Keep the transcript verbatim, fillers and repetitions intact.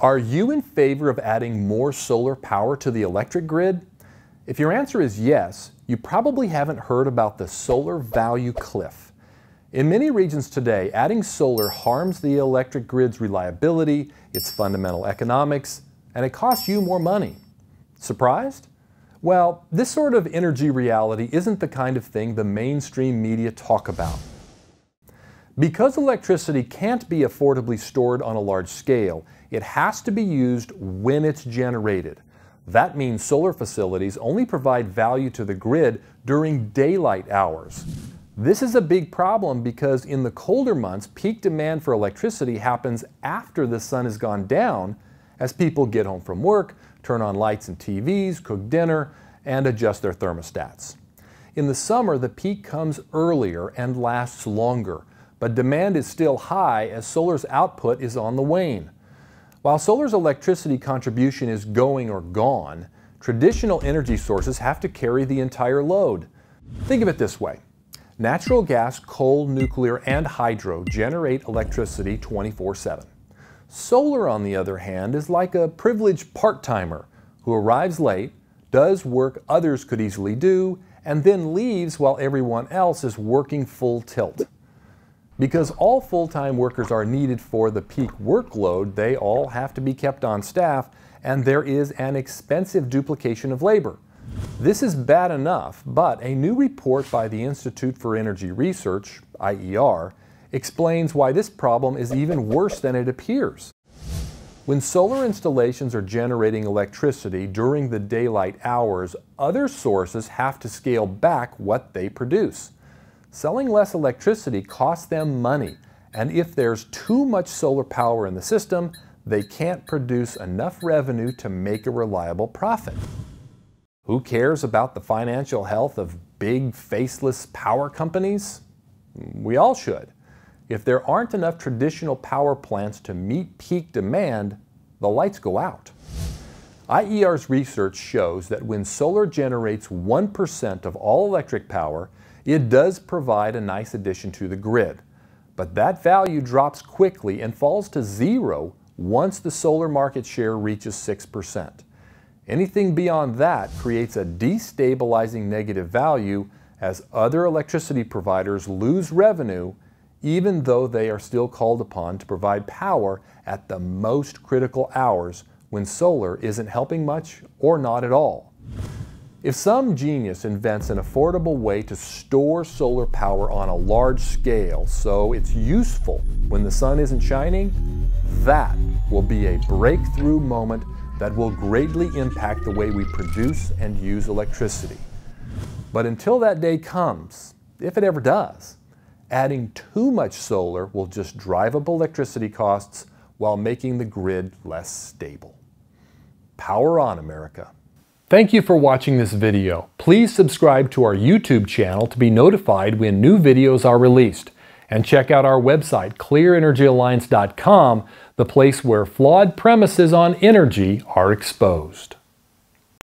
Are you in favor of adding more solar power to the electric grid? If your answer is yes, you probably haven't heard about the solar value cliff. In many regions today, adding solar harms the electric grid's reliability, its fundamental economics, and it costs you more money. Surprised? Well, this sort of energy reality isn't the kind of thing the mainstream media talk about. Because electricity can't be affordably stored on a large scale, it has to be used when it's generated. That means solar facilities only provide value to the grid during daylight hours. This is a big problem because in the colder months, peak demand for electricity happens after the sun has gone down as people get home from work, turn on lights and T Vs, cook dinner, and adjust their thermostats. In the summer, the peak comes earlier and lasts longer, but demand is still high as solar's output is on the wane. While solar's electricity contribution is going or gone, traditional energy sources have to carry the entire load. Think of it this way. Natural gas, coal, nuclear, and hydro generate electricity twenty-four seven. Solar, on the other hand, is like a privileged part-timer who arrives late, does work others could easily do, and then leaves while everyone else is working full tilt. Because all full-time workers are needed for the peak workload, they all have to be kept on staff, and there is an expensive duplication of labor. This is bad enough, but a new report by the Institute for Energy Research, I E R, explains why this problem is even worse than it appears. When solar installations are generating electricity during the daylight hours, other sources have to scale back what they produce. Selling less electricity costs them money, and if there's too much solar power in the system, they can't produce enough revenue to make a reliable profit. Who cares about the financial health of big, faceless power companies? We all should. If there aren't enough traditional power plants to meet peak demand, the lights go out. I E R's research shows that when solar generates one percent of all electric power, it does provide a nice addition to the grid. But that value drops quickly and falls to zero once the solar market share reaches six percent. Anything beyond that creates a destabilizing negative value as other electricity providers lose revenue even though they are still called upon to provide power at the most critical hours when solar isn't helping much or not at all. If some genius invents an affordable way to store solar power on a large scale so it's useful when the sun isn't shining, that will be a breakthrough moment that will greatly impact the way we produce and use electricity. But until that day comes, if it ever does, adding too much solar will just drive up electricity costs while making the grid less stable. Power on, America. Thank you for watching this video. Please subscribe to our YouTube channel to be notified when new videos are released. And check out our website, clear energy alliance dot com, the place where flawed premises on energy are exposed.